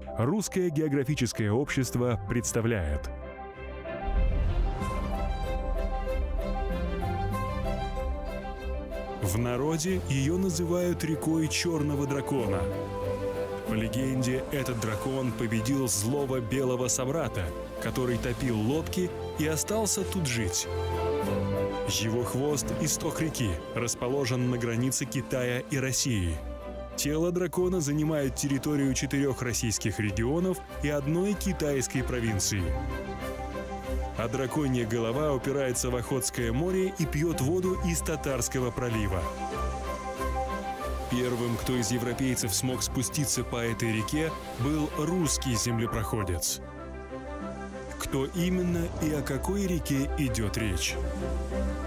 Русское географическое общество представляет. В народе ее называют рекой Черного дракона. По легенде, этот дракон победил злого белого собрата, который топил лодки и остался тут жить. Его хвост – исток реки, расположен на границе Китая и России. Тело дракона занимает территорию 4 российских регионов и 1 китайской провинции. А драконья голова упирается в Охотское море и пьет воду из Татарского пролива. Первым, кто из европейцев смог спуститься по этой реке, был русский землепроходец. Кто именно и о какой реке идет речь?